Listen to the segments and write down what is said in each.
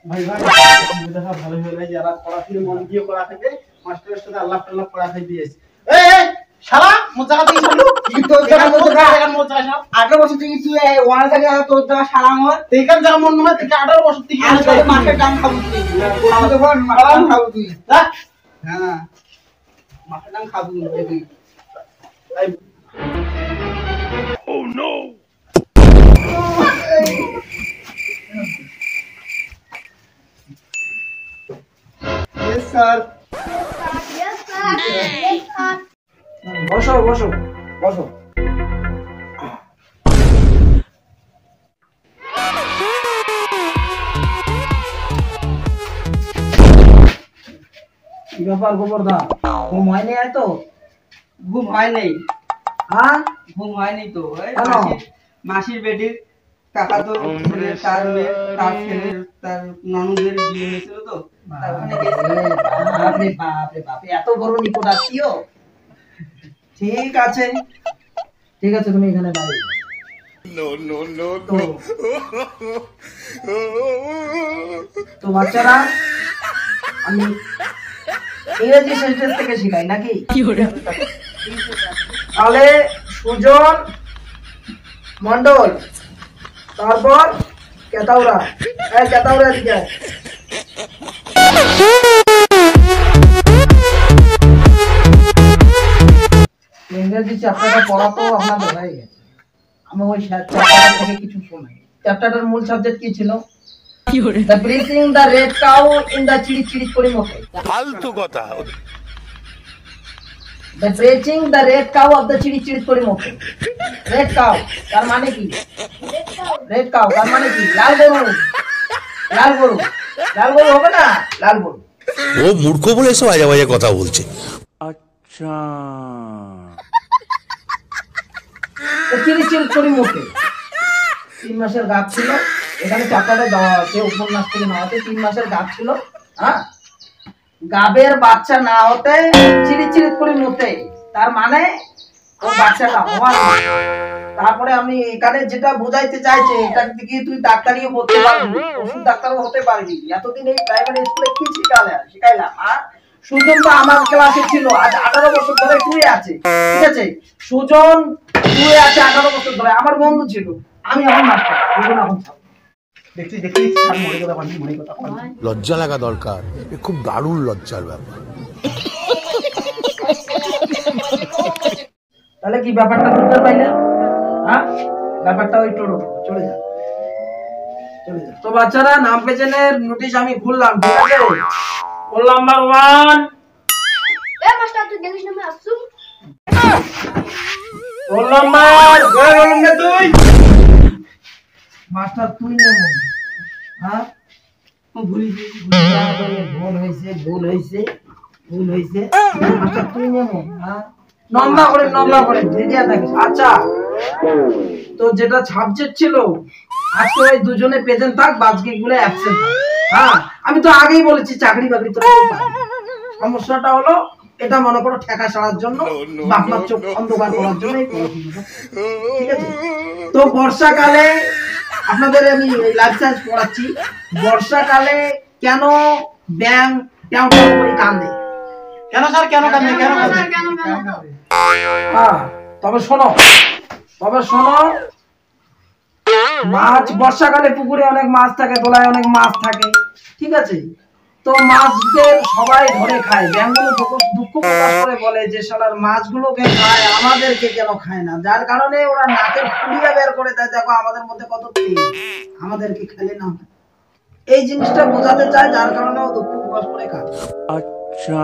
ভাই ভাই দেখা ভালো হলো যারা পড়াশোনা মন দিয়ে পড়া থাকে মাস্টারের সাথে আল্লাহ তাআলা পড়া খাই দিয়েছে। এই শালা মোজাকা তুই শালু তো জায়গা মোজাকা 18 বছর থেকে তুই ওয়ান জায়গা তোর জায়গা শালা মর তেকার জায়গা মন নয় তুই 18 বছর থেকে আসলে মাঠে ডান খাবো তুই খাবো তো বল মারাম খাবো তুই হ্যাঁ মাঠে ডান খাবো তুই Oh no Yes sir Yes sir Yes sir বসো বসো বসো কি ব্যাপার গোবরদা ঘুম হয়নি তো ঘুম হয় নাই হ্যাঁ ঘুম হয়নি তো কেন? মাসির বেটির কাকা তো তার মেয়ে তার ছেলে তার ননদের বিয়ে হয়েছিল তো তার ওখানে গেছিল। বাপরে বাপরে বাপ এত বড় নিকট আত্মীয় ঠিক আছে ঠিক আছে তুমি এখানে দাঁড়িয়ে No, no, no, তো no. তো বাচ্চারা আমি ইংরেজি সেন্টেন্স থেকে শিখাই নাকি তাহলে সুজন মন্ডল তারপর কেতাউরা কেতাউরা দিকে আয়। ইংরেজি চ্যাপ্টারটা পড়া তো আপনাদের হয়ে গেছে আমি ওই চ্যাপ্টার থেকে কিছু শোনাই চ্যাপ্টারটার মূল সাবজেক্ট কি ছিল The breathing the red cow in the chiri chiri kori mote. ফালতু কথা The breathing the red cow of the chiri chiri kori mote. Red cow তার মানে কি red cow তার মানে কি লাল গরু লাল গরু লাল গরু হবে না লাল গরু ও মূর্খ বলে সব আজে বাজে কথা বলছে। আচ্ছা চিরি চিরি করি মুখে 3 মাসের গাছ ছিল এখানে চ্যাপ্টারে দেওয়া আছে উপন্যাস থেকে নেওয়া আছে 3 মাসের গাছ ছিল হ্যাঁ গাবের বাচ্চা না হতে চিরি চিরি করে মুতে তার মানে ও বাচ্চাটা হওয়া না। তারপরে আমি এখানে যেটা বোঝাইতে চাইছে এটা দিকে তুই ডাক্তারিও পড়তে পারবি ওষুধ ডাক্তারও হতে পারবি এতদিন এই প্রাইমারি স্কুলে কি শিখাইলাম আর সুজন তো আমার ক্লাসে ছিল আজ 18 বছর ধরে শুয়ে আছে ঠিক আছে সুজন শুয়ে আছে 18 বছর ধরে আমার বন্ধু ছিল আমি এখন মাস্টার সুজন এখন ছাত্র দেখছি স্যার মরে কথা বলি মরে কথা বলি লজ্জা লাগা দরকার এ খুব দারুণ লজ্জার ব্যাপার। তাহলে কি ব্যাপারটা বুঝতে পাইলে হ্যাঁ ব্যাপারটা ওই টোটো চলে যা তো বাচ্চারা নাম পেছনের নোটিশ আমি খুললাম ঠিক আছে রোল নাম্বার 1 এ মাস্টার তুই দেখিস না আমি আসছু roll number roll number 2 master তুই নেম হ্যাঁ ভুল হইছে মাস্টার তুই নেম হ্যাঁ নম্বর করে দিয়া থাকিস আচ্ছা তো যেটা সাবজেক্ট ছিল আজকে ওই দুজনে প্রেজেন্ট থাক বাকি গুলো অ্যাবসেন্ট থাক হ্যাঁ আমি তো আগেই বলেছি চাকরি বাকরি তো সমস্যাটা হলো এটা মনে করো ঠেকা সারার জন্য বাপমার চোখ অন্ধকার করার জন্য ঠিক আছে তো বর্ষাকালে আপনাদের আমি লাইফ সায়েন্স পড়াচ্ছি বর্ষাকালে কেন ব্যাং ট্যাও ট্যাও করে কান্দে কেন স্যার কেন কান্দে হ্যাঁ তবে শোনো মাছ বর্ষাকালে পুকুরে অনেক মাছ থাকে দোলায় অনেক মাছ থাকে ঠিক আছে তো মাছদের সবাই ধরে খায় ব্যাঙগুলো দুঃখ প্রকাশ করে বলে যে শালার মাছগুলোকে খায় আমাদেরকে কেন খায় না যার কারণে ওরা নাকের ফুলিয়া বের করে দেয় দেখো আমাদের মধ্যে কত তেল আমাদেরকে খেলে না এই জিনিসটা বোঝাতে চায় যার কারণে ও দুঃখ প্রকাশ করে খায় আচ্ছা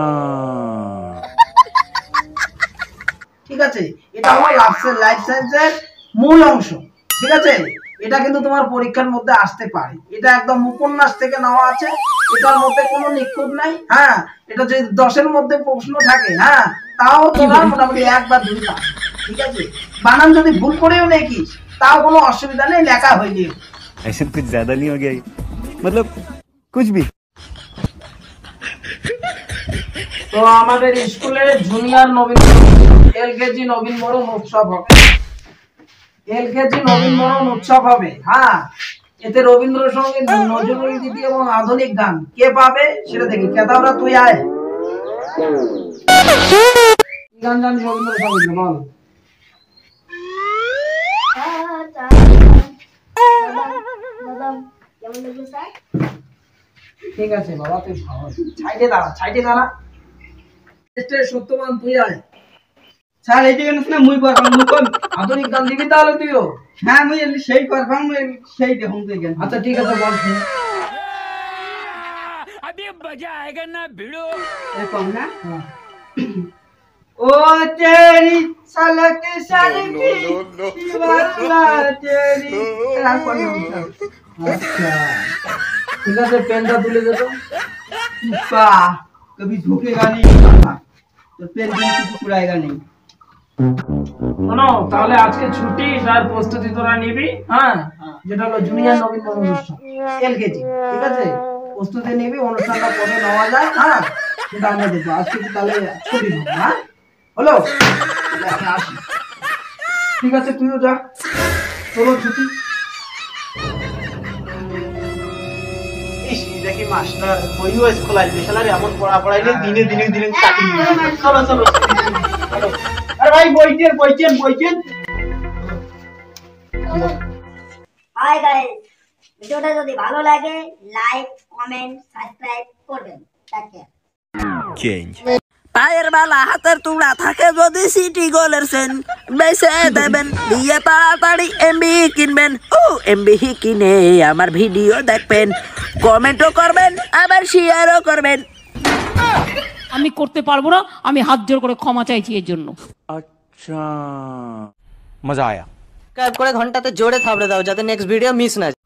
ঠিক আছে এটা হলো লাইফ সায়েন্সের মূল অংশ ঠিক আছে এটা কিন্তু তোমার পরীক্ষার মধ্যে আসতে পারে এটা একদম উপন্যাস থেকে নেওয়া আছে এটার মধ্যে কোনো নিখুঁত নাই হ্যাঁ এটা যদি 10 এর মধ্যে প্রশ্ন থাকে হ্যাঁ তাও তোমার মোটামুটি 1 বা 2 পাবে ঠিক আছে বানান যদি ভুল করেও নেকিস তাও কোনো অসুবিধা নেই লেখা হয়ে যাবে ऐसे कुछ ज्यादा नहीं हो गया मतलब कुछ भी তো আমাদের স্কুলে জুনিয়র নবীন এলকেজি নবীন বরণ উৎসব হবে হ্যাঁ এতে রবীন্দ্রসঙ্গীত, নজরুল গীতি এবং আধুনিক গান কে পাবে সেটা দেখি। কেদাওরা তুই আয়, কি গান জানিস রবীন্দ্রসঙ্গীত বল। বাদাম কেমন লাগবে স্যার? ঠিক আছে বাবা, তুই ভালো সাইডে দাঁড়া, সাইডে দাঁড়া। সত্যবান তুই আয়। স্যার এই যে না মুই পারফাম মুই কোন আধুনিক গান দিবি তাহলে তুইও। হ্যাঁ মুই সেই পারফাম সেই দেখুন তুই গান। আচ্ছা ঠিক আছে বল শুনি। এরকম না ও তেরি সালক সালকি দीवाना তেরি আর কোন নাম? আচ্ছা ঠিক আছে, পেনটা তুলে দে তো। पा कभी झुकेगा नहीं तो पेन भी टुकड़ाएगा नहीं। শোনো তাহলে আজকে ছুটি, তার প্রস্তুতি তোরা নিবি। হ্যাঁ, যেটা হলো জুনিয়র নবীন অনুষ্ঠান এলকেজি, ঠিক আছে? প্রস্তুতি নিবি, অনুষ্ঠানটা কবে নেওয়া যায়, হ্যাঁ সেটা আমরা দেখবো। আজকে তাহলে ছুটি নেবো, হ্যাঁ হলো? তাহলে আমি আসি। ঠিক আছে তুইও যা, চলো ছুটি। দেখি মাস্টার বইও স্কুল আসবে, শালার এমন পড়া পড়াইলে দিনে দিনে দিনে চাকরি। চলো চলো চলো। আরে ভাই বইছেন বইছেন বইছেন। হাই গাইস, ভিডিওটা যদি ভালো লাগে লাইক কমেন্ট সাবস্ক্রাইব করবেন। Take care. Change. পায়ের বালা হাতের তুড়া থাকে যদি সিটি গোলের সেন বেসে দেবেন, দিয়ে তাড়াতাড়ি এমবি কিনবেন। ও এমবি কিনে আমার ভিডিও দেখবেন, কমেন্টও করবেন, আবার শেয়ারও করবেন। আমি করতে পারবো না, আমি হাত জোর করে ক্ষমা চাইছি এর জন্য। अच्छा, मजा आया। সাবস্ক্রাইব করে ঘন্টাতে জোরে থাবড়ে দাও যাতে নেক্সট ভিডিও মিস না